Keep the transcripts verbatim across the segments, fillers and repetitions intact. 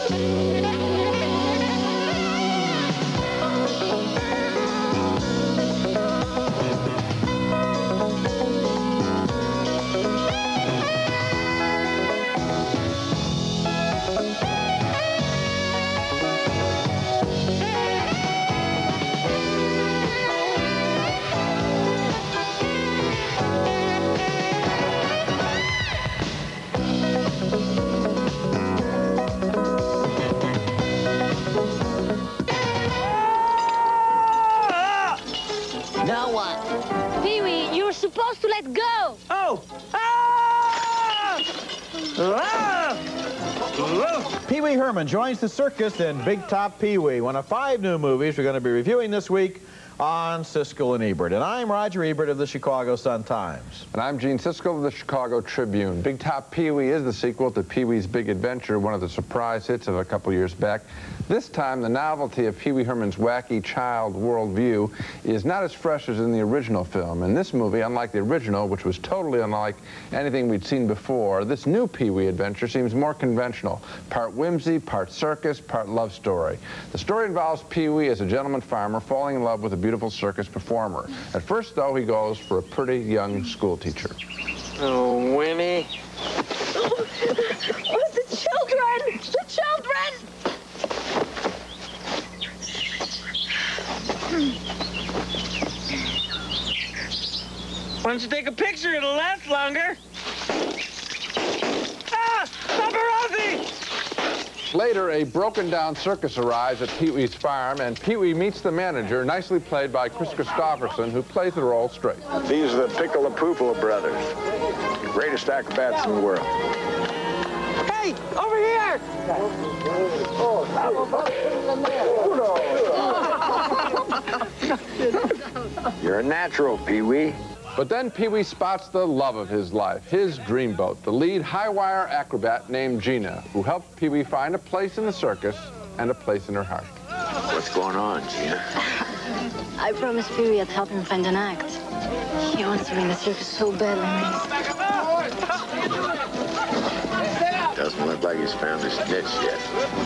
Now what? Pee-wee, you were supposed to let go. Oh! Ah! Ah! Pee-wee Herman joins the circus in Big Top Pee-wee, one of five new movies we're going to be reviewing this week on Siskel and Ebert. And I'm Roger Ebert of the Chicago Sun-Times. And I'm Gene Siskel of the Chicago Tribune. Big Top Pee-wee is the sequel to Pee-wee's Big Adventure, one of the surprise hits of a couple years back. This time, the novelty of Pee-wee Herman's wacky child worldview is not as fresh as in the original film. In this movie, unlike the original, which was totally unlike anything we'd seen before, this new Pee-wee adventure seems more conventional. Part whimsy, part circus, part love story. The story involves Pee-wee as a gentleman farmer falling in love with a beautiful circus performer. At first, though, he goes for a pretty young school teacher. Oh, Winnie. Oh, the children! The children! Why don't you take a picture? It'll last longer. Ah! Paparazzi! Later, a broken-down circus arrives at Pee-wee's farm, and Pee-wee meets the manager, nicely played by Chris Christopherson, who plays the role straight. These are the Piccolo-Poople brothers, the greatest acrobats in the world. Hey, over here! You're a natural, Pee-wee. But then Pee-wee spots the love of his life, his dreamboat, the lead high-wire acrobat named Gina, who helped Pee-wee find a place in the circus and a place in her heart. What's going on, Gina? I promised Pee-wee I'd help him find an act. He wants to be in the circus so badly, man. Doesn't look like he's found his niche yet.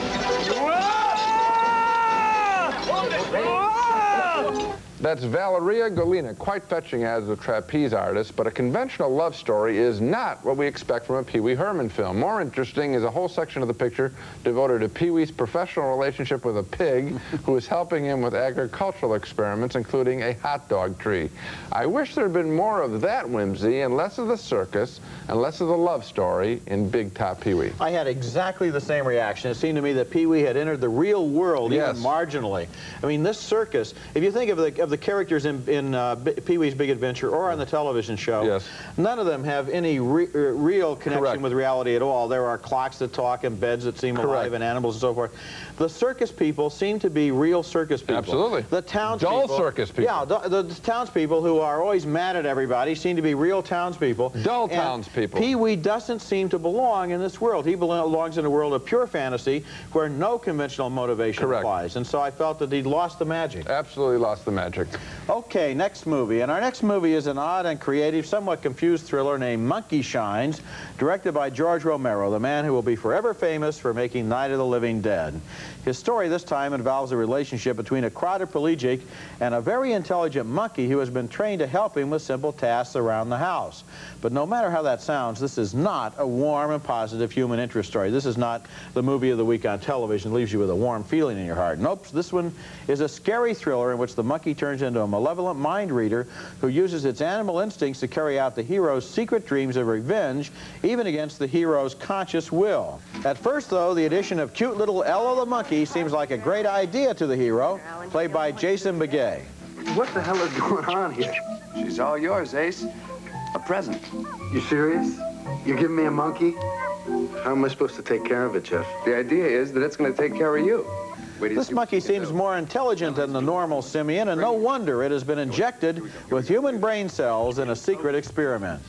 That's Valeria Golina, quite fetching as a trapeze artist, but a conventional love story is not what we expect from a Pee-wee Herman film. More interesting is a whole section of the picture devoted to Pee-wee's professional relationship with a pig who is helping him with agricultural experiments, including a hot dog tree. I wish there had been more of that whimsy and less of the circus and less of the love story in Big Top Pee-wee. I had exactly the same reaction. It seemed to me that Pee-wee had entered the real world, Yes. even marginally. I mean, this circus, if you think of the, of the characters in, in uh, Pee-wee's Big Adventure or on the television show, Yes. none of them have any re uh, real connection Correct. with reality at all. There are clocks that talk and beds that seem Correct. alive and animals and so forth. The circus people seem to be real circus people. Absolutely. The townspeople. Dull circus people. Yeah, the, the townspeople who are always mad at everybody seem to be real townspeople. Dull And townspeople. Pee-wee doesn't seem to belong in this world. He belongs in a world of pure fantasy where no conventional motivation Correct. applies. And so I felt that he'd lost the magic. Absolutely lost the magic. Okay, next movie. And our next movie is an odd and creative, somewhat confused thriller named Monkey Shines, directed by George Romero, the man who will be forever famous for making Night of the Living Dead. His story this time involves a relationship between a quadriplegic and a very intelligent monkey who has been trained to help him with simple tasks around the house. But no matter how that sounds, this is not a warm and positive human interest story. This is not the movie of the week on television that leaves you with a warm feeling in your heart. Nope, this one is a scary thriller in which the monkey turns into a malevolent mind reader who uses its animal instincts to carry out the hero's secret dreams of revenge, even against the hero's conscious will. At first, though, the addition of cute little Ella the monkey seems like a great idea to the hero, played by Jason Begay. What the hell is going on here? She's all yours, Ace. A present. You serious? You're giving me a monkey? How am I supposed to take care of it, Jeff? The idea is that it's going to take care of you. Wait till you This see what monkey you can seems do. more intelligent than the normal simian, and no wonder it has been injected with human brain cells in a secret experiment.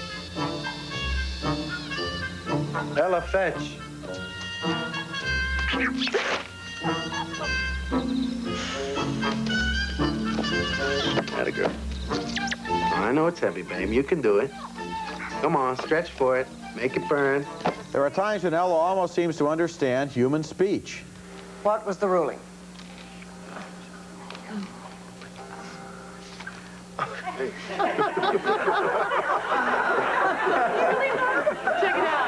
Ella, fetch. Atta girl. I know it's heavy, babe. You can do it. Come on, stretch for it. Make it burn. There are times when Ella almost seems to understand human speech. What was the ruling? Check it out.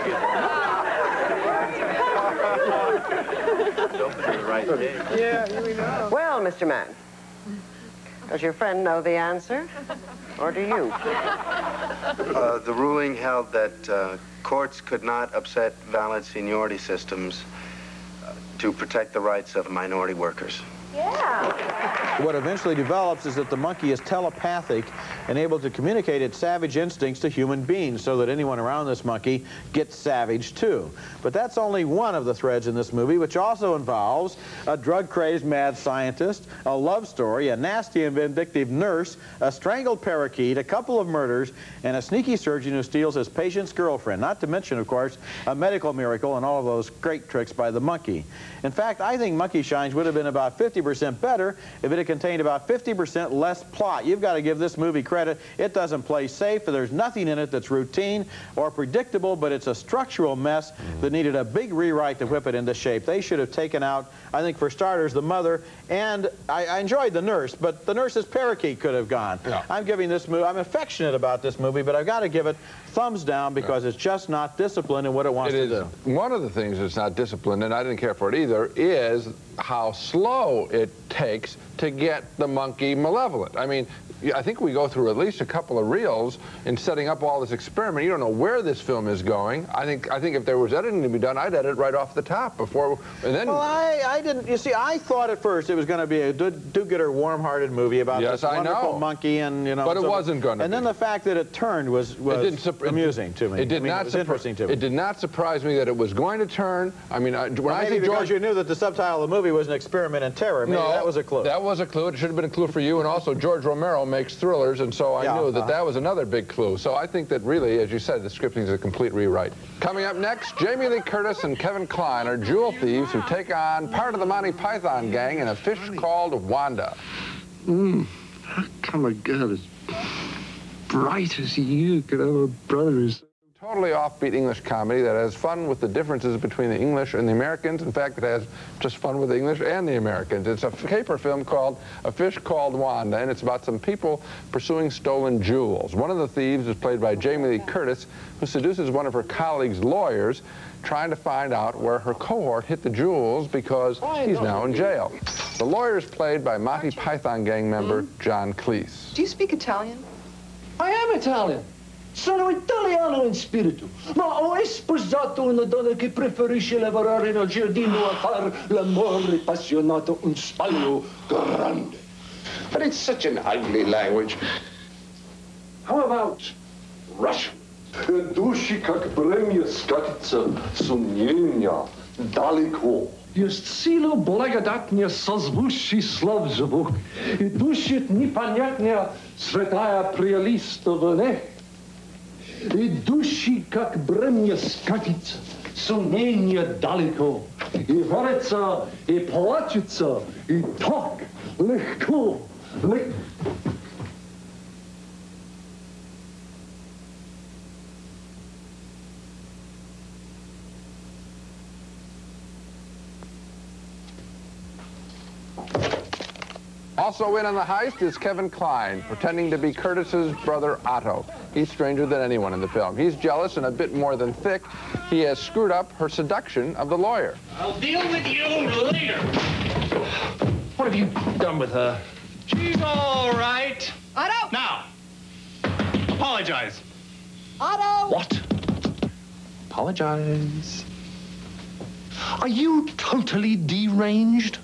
Yeah, here we go. Well, Mister Mann, does your friend know the answer, or do you? Uh, the ruling held that uh, courts could not upset valid seniority systems uh, to protect the rights of minority workers. Yeah. What eventually develops is that the monkey is telepathic and able to communicate its savage instincts to human beings so that anyone around this monkey gets savage too. But that's only one of the threads in this movie, which also involves a drug-crazed mad scientist, a love story, a nasty and vindictive nurse, a strangled parakeet, a couple of murders, and a sneaky surgeon who steals his patient's girlfriend. Not to mention, of course, a medical miracle and all of those great tricks by the monkey. In fact, I think Monkey Shines would have been about fifty percent better if it had contained about fifty percent less plot. You've got to give this movie credit. It doesn't play safe. There's nothing in it that's routine or predictable, but it's a structural mess that needed a big rewrite to whip it into shape. They should have taken out, I think, for starters, the mother, and I, I enjoyed the nurse, but the nurse's parakeet could have gone. Yeah. I'm giving this movie, I'm affectionate about this movie, but I've got to give it thumbs down because yeah. it's just not disciplined in what it wants it to is, do. One of the things that's not disciplined, and I didn't care for it either, is how slow it takes to get the monkey malevolent. I mean, I think we go through at least a couple of reels in setting up all this experiment. You don't know where this film is going. I think I think if there was editing to be done, I'd edit right off the top before, and then... Well, I, I didn't, you see, I thought at first it was going to be a do-gooder, warm-hearted movie about yes, this I wonderful know. monkey and, you know... But it so, wasn't going to And be. then the fact that it turned was, was it didn't amusing it, to me. It did I mean, not it was interesting to me. It did not surprise me that it was going to turn. I mean, I, when well, I maybe think because George... you knew that the subtitle of the movie was an experiment in terror. Maybe no, that was a clue. That was a clue. It should have been a clue for you. And also, George Romero makes thrillers, and so I yeah, knew that uh-huh. that was another big clue. So I think that really, as you said, the script needs a complete rewrite. Coming up next, Jamie Lee Curtis and Kevin Kline are jewel thieves who take on part of the Monty Python gang in A Fish Called Wanda. Mm, how come a girl as bright as you could have a brother who's... Totally offbeat English comedy that has fun with the differences between the English and the Americans. In fact, it has just fun with the English and the Americans. It's a caper film called A Fish Called Wanda, and it's about some people pursuing stolen jewels. One of the thieves is played by Jamie Lee Curtis, who seduces one of her colleagues' lawyers, trying to find out where her cohort hit the jewels because he's now in jail. The lawyer is played by Monty Python gang member John Cleese. Do you speak Italian? I am Italian. Sono italiano in spirito, ma ho sposato una donna che preferisce lavorare nel giardino a far l'amore appassionato un spaglio grande. But it's such an ugly language. How about Russian? Dushi как бремя скатится сомнения далеко. Есть сила благодатная созвучий слов живых, и душит непонятная святая прелистовая. Идущий, как бремя скатится, сомнения далеко. И верится, и плачется, и так легко, легко. Also in on the heist is Kevin Kline, pretending to be Curtis's brother Otto. He's stranger than anyone in the film. He's jealous and a bit more than thick. He has screwed up her seduction of the lawyer. I'll deal with you later. What have you done with her? She's all right. Otto! Now, apologize. Otto! What? Apologize. Are you totally deranged?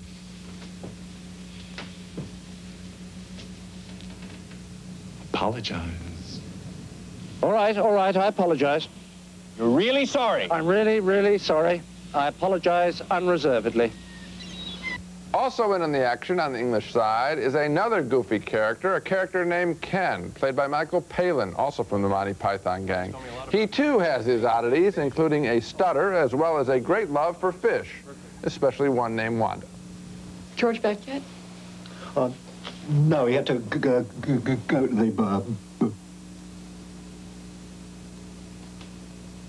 Apologize. All right, all right, I apologize. You're really sorry? I'm really, really sorry. I apologize unreservedly. Also in on the action on the English side is another goofy character, a character named Ken, played by Michael Palin, also from the Monty Python gang. He too has his oddities, including a stutter, as well as a great love for fish, especially one named Wanda. George back yet? Uh, no, he had to g go, g go to the... Uh,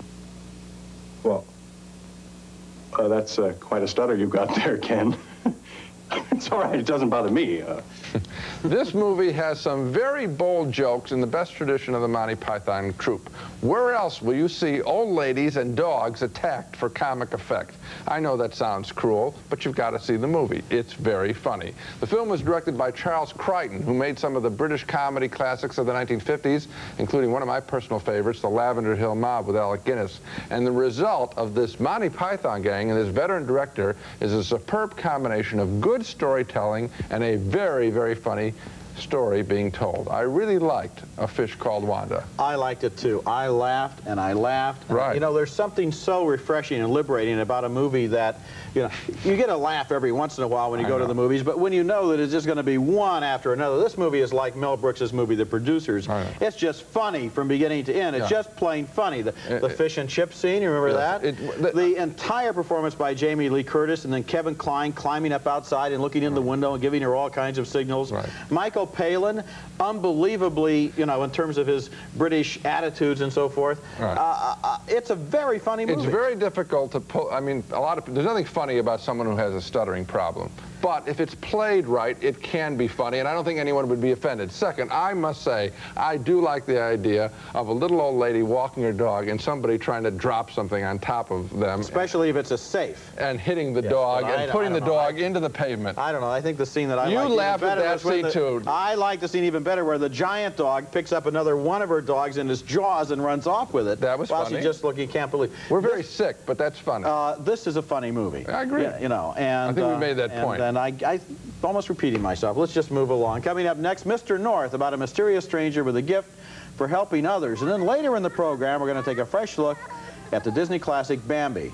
Uh, that's uh, quite a stutter you've got there, Ken. It's all right. It doesn't bother me. Uh... This movie has some very bold jokes in the best tradition of the Monty Python troupe. Where else will you see old ladies and dogs attacked for comic effect? I know that sounds cruel, but you've got to see the movie. It's very funny. The film was directed by Charles Crichton, who made some of the British comedy classics of the nineteen fifties, including one of my personal favorites, The Lavender Hill Mob with Alec Guinness. And the result of this Monty Python gang and this veteran director is a superb combination of good storytelling and a very, very funny story being told. I really liked A Fish Called Wanda. I liked it too. I laughed and I laughed. And, right. You know, there's something so refreshing and liberating about a movie that, you know, you get a laugh every once in a while when you I go know. to the movies, but when you know that it's just going to be one after another. This movie is like Mel Brooks' movie, The Producers. It's just funny from beginning to end. It's yeah. just plain funny. The, it, the fish and chip scene, you remember yes. that? It, the, the entire performance by Jamie Lee Curtis, and then Kevin Kline climbing up outside and looking in right. the window and giving her all kinds of signals. Right. Michael Palin, unbelievably, you know, in terms of his British attitudes and so forth. Right. Uh, uh, it's a very funny movie. It's very difficult to pull. I mean, a lot of there's nothing funny about someone who has a stuttering problem. But if it's played right, it can be funny, and I don't think anyone would be offended. Second, I must say, I do like the idea of a little old lady walking her dog and somebody trying to drop something on top of them. Especially if it's a safe. And hitting the yes, dog I, and putting the know. dog I, into the pavement. I don't know. I think the scene that I you like laughed even better at that scene, the, too. I like the scene even better where the giant dog picks up another one of her dogs in his jaws and runs off with it. That was while funny. She just look, you can't believe. We're this, very sick, but that's funny. Uh, this is a funny movie. I agree. Yeah, you know, and I think we uh, made that and, point. And I, I almost repeating myself. Let's just move along. Coming up next, Mister North, about a mysterious stranger with a gift for helping others. And then later in the program, we're going to take a fresh look at the Disney classic Bambi.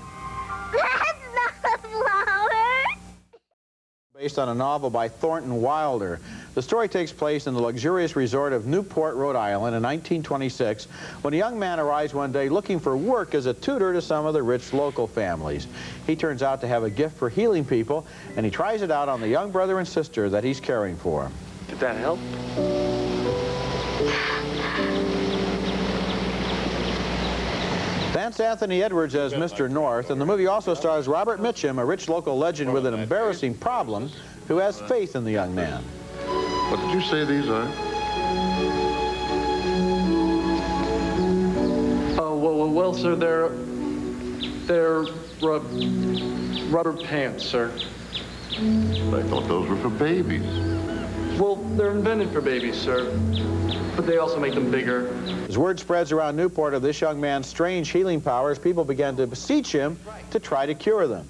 That's not a flower. Based on a novel by Thornton Wilder. The story takes place in the luxurious resort of Newport, Rhode Island in nineteen twenty-six, when a young man arrives one day looking for work as a tutor to some of the rich local families. He turns out to have a gift for healing people, and he tries it out on the young brother and sister that he's caring for. Did that help? That's Anthony Edwards as Mister North, and the movie also stars Robert Mitchum, a rich local legend with an embarrassing problem, who has faith in the young man. What did you say these are? Oh, well, well, well, sir, they're... they're rub, rubber pants, sir. I thought those were for babies. Well, they're invented for babies, sir. But they also make them bigger. As word spreads around Newport of this young man's strange healing powers, people began to beseech him to try to cure them.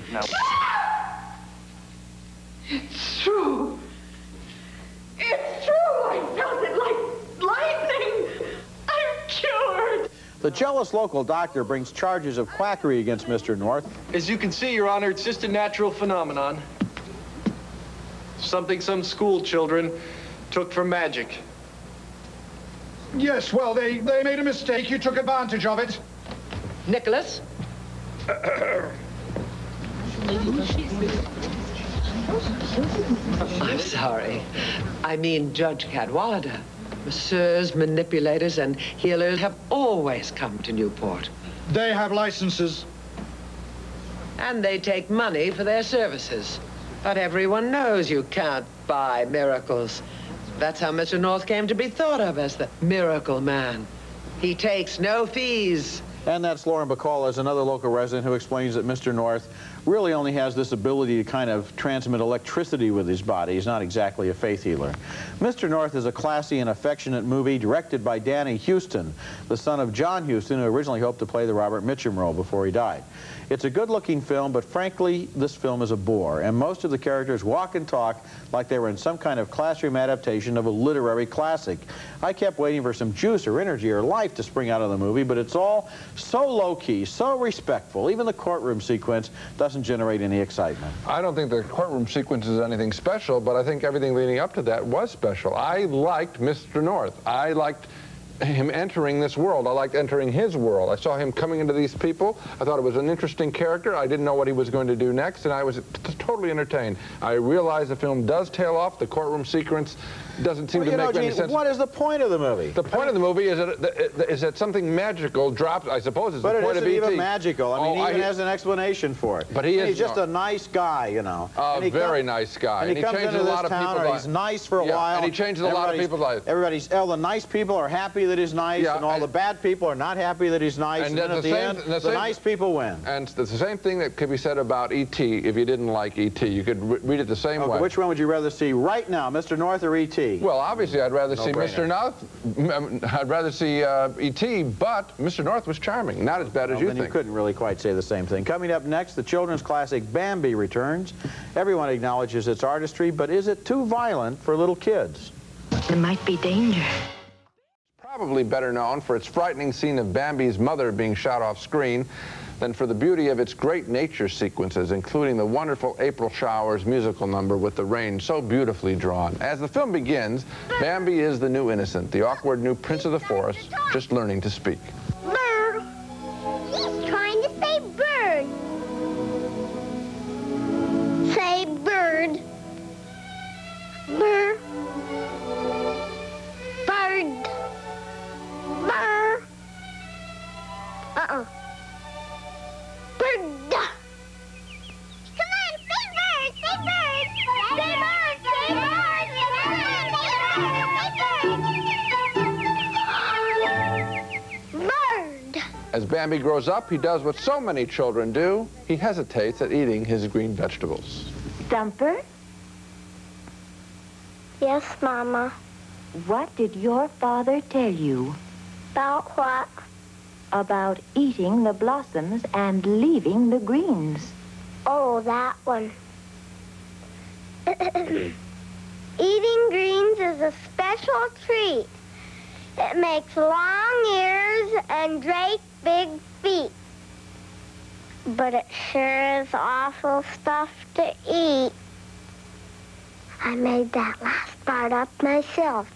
It's true. It's true. I felt it like lightning. I'm cured. The jealous local doctor brings charges of quackery against Mister North. As you can see, Your Honor, it's just a natural phenomenon. Something some school children took for magic. Yes, well, they, they made a mistake. You took advantage of it. Nicholas? I'm sorry. I mean Judge Cadwallader. Masseurs, manipulators, and healers have always come to Newport. They have licenses. And they take money for their services. But everyone knows you can't buy miracles. That's how Mister North came to be thought of as the miracle man. He takes no fees. And that's Lauren Bacall, as another local resident who explains that Mister North really only has this ability to kind of transmit electricity with his body. He's not exactly a faith healer. Mister North is a classy and affectionate movie directed by Danny Huston, the son of John Huston, who originally hoped to play the Robert Mitchum role before he died. It's a good-looking film, but frankly, this film is a bore, and most of the characters walk and talk like they were in some kind of classroom adaptation of a literary classic. I kept waiting for some juice or energy or life to spring out of the movie, but it's all so low-key, so respectful. Even the courtroom sequence doesn't generate any excitement. I don't think the courtroom sequence is anything special, but I think everything leading up to that was special. I liked Mister North. I liked him entering this world. I liked entering his world. I saw him coming into these people. I thought it was an interesting character. I didn't know what he was going to do next, and I was t totally entertained. I realized the film does tail off. The courtroom sequence doesn't seem well, to you make know, any Gene, sense. What is the point of the movie? The point I mean, of the movie is that, is that something magical drops. I suppose it's but the it point isn't of E T even magical. I mean, oh, he even I, has an explanation for it. But he is he's just no, a nice guy, you know. A he very come, nice guy. And he, and he comes changes into a lot this of town, people's lives. He's nice for a yeah, while. And he changes a lot of people's lives. Everybody's, all the nice people are happy that he's nice, yeah, and all and, the bad people are not happy that he's nice. And, and then at the, the end, the, the same, nice people win. And it's the same thing that could be said about E T if you didn't like E T. You could re read it the same okay, way. Which one would you rather see right now, Mister North or E T? Well, obviously, I'd rather no see brainer. Mister North. I'd rather see uh, E T, but Mister North was charming. Not as bad well, as you then think. You couldn't really quite say the same thing. Coming up next, the children's classic Bambi returns. Everyone acknowledges its artistry, but is it too violent for little kids? There might be danger. Probably better known for its frightening scene of Bambi's mother being shot off screen than for the beauty of its great nature sequences, including the wonderful April Showers musical number with the rain so beautifully drawn. As the film begins, Bambi is the new innocent, the awkward new prince of the forest, just learning to speak. Bird. He's trying to say bird. Say bird. Bird. Bird. Bird. Uh-uh. Bird. Come on, say bird, say bird. Say bird, say bird. Say bird. Bird. As Bambi grows up, he does what so many children do. He hesitates at eating his green vegetables. Thumper? Yes, Mama. What did your father tell you? About what? About eating the blossoms and leaving the greens. Oh, that one. Eating greens is a special treat. It makes long ears and great big feet. But it sure is awful stuff to eat. I made that last part up myself.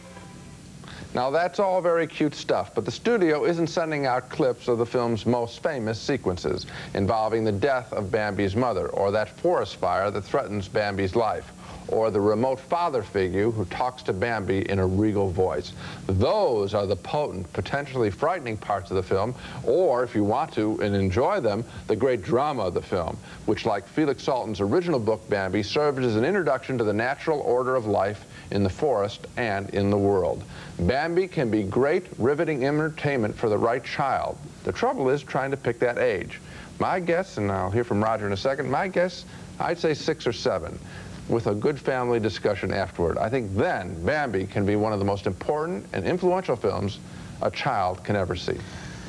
Now, that's all very cute stuff, but the studio isn't sending out clips of the film's most famous sequences involving the death of Bambi's mother, or that forest fire that threatens Bambi's life, or the remote father figure who talks to Bambi in a regal voice. Those are the potent, potentially frightening parts of the film, or, if you want to and enjoy them, the great drama of the film, which, like Felix Salten's original book, Bambi, served as an introduction to the natural order of life in the forest and in the world. Bambi can be great, riveting entertainment for the right child. The trouble is trying to pick that age. My guess, and I'll hear from Roger in a second, my guess, I'd say six or seven, with a good family discussion afterward. I think then Bambi can be one of the most important and influential films a child can ever see.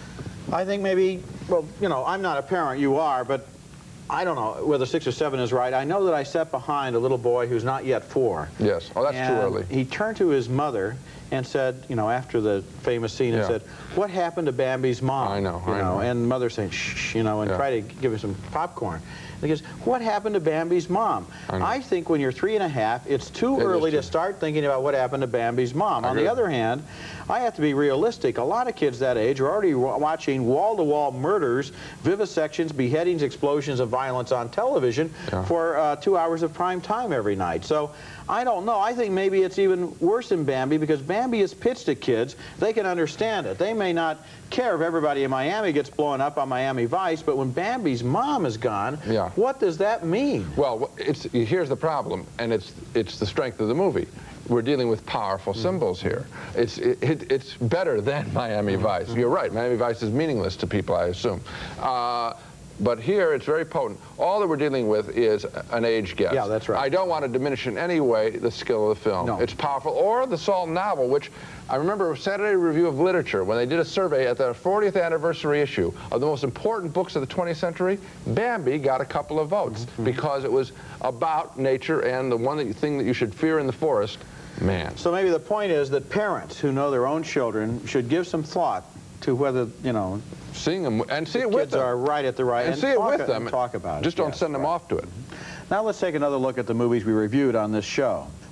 I think maybe, well, you know, I'm not a parent, you are, but I don't know whether six or seven is right. I know that I sat behind a little boy who's not yet four. Yes. Oh, that's and too early. He turned to his mother and said, you know, after the famous scene, yeah. and said, "What happened to Bambi's mom?" I know, you I know, know. and mother saying, "Shh," you know, and yeah. try to give him some popcorn. And he goes, "What happened to Bambi's mom?" I, I think when you're three and a half, it's too it early too. to start thinking about what happened to Bambi's mom. I On agree. the other hand, I have to be realistic. A lot of kids that age are already watching wall-to-wall murders, vivisections, beheadings, explosions of violence on television yeah. for uh, two hours of prime time every night. So I don't know. I think maybe it's even worse in Bambi because Bambi is pitched at kids. They can understand it. They may not care if everybody in Miami gets blown up on Miami Vice, but when Bambi's mom is gone, yeah. what does that mean? Well, it's, here's the problem, and it's, it's the strength of the movie. We're dealing with powerful symbols here. It's, it, it, it's better than Miami Vice. You're right, Miami Vice is meaningless to people, I assume. Uh, But here, it's very potent. All that we're dealing with is an age guess. Yeah, that's right. I don't want to diminish in any way the skill of the film. No. It's powerful. Or the Salten novel, which I remember Saturday Review of Literature, when they did a survey at the fortieth anniversary issue of the most important books of the twentieth century, Bambi got a couple of votes mm-hmm. because it was about nature and the one that you, thing that you should fear in the forest, man. So maybe the point is that parents who know their own children should give some thought to whether, you know, seeing them and see the it with kids them. are right at the right and, and see it talk with it, them. And talk about it. Just don't yes, send them right. off to it. Now let's take another look at the movies we reviewed on this show.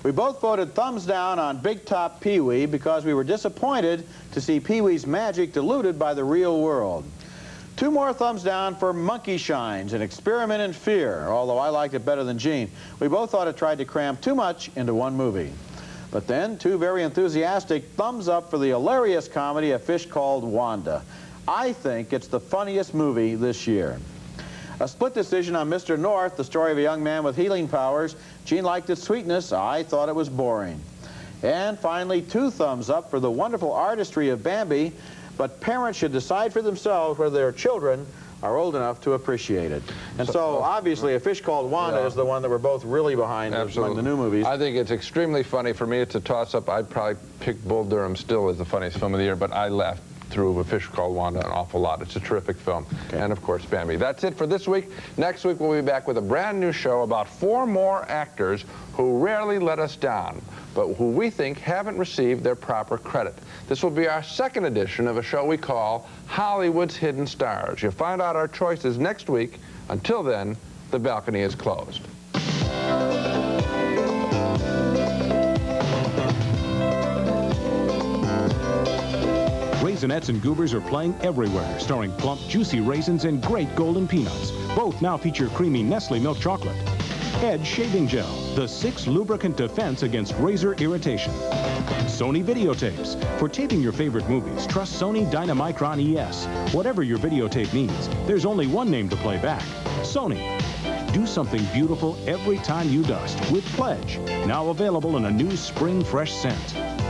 We both voted thumbs down on Big Top Pee-wee because we were disappointed to see Pee-wee's magic diluted by the real world. Two more thumbs down for Monkey Shines, an experiment in fear, although I liked it better than Gene. We both thought it tried to cram too much into one movie. But then, two very enthusiastic thumbs up for the hilarious comedy A Fish Called Wanda. I think it's the funniest movie this year. A split decision on Mister North, the story of a young man with healing powers. Gene liked its sweetness. I thought it was boring. And finally, two thumbs up for the wonderful artistry of Bambi, but parents should decide for themselves whether their children are old enough to appreciate it. And so, so obviously, A Fish Called Wanda yeah. is the one that we're both really behind among the new movies. I think it's extremely funny. For me, it's a toss-up. I'd probably pick Bull Durham still as the funniest film of the year, but I laughed through A Fish Called Wanda an awful lot. It's a terrific film. Okay. And, of course, Bambi. That's it for this week. Next week, we'll be back with a brand new show about four more actors who rarely let us down, but who we think haven't received their proper credit. This will be our second edition of a show we call Hollywood's Hidden Stars. You'll find out our choices next week. Until then, the balcony is closed. Raisinets and Goobers are playing everywhere, starring plump, juicy raisins and great golden peanuts. Both now feature creamy Nestle milk chocolate. Edge Shaving Gel, the sixth lubricant defense against razor irritation. Sony Videotapes. For taping your favorite movies, trust Sony Dynamicron E S. Whatever your videotape needs, there's only one name to play back. Sony. Do something beautiful every time you dust with Pledge. Now available in a new spring fresh scent.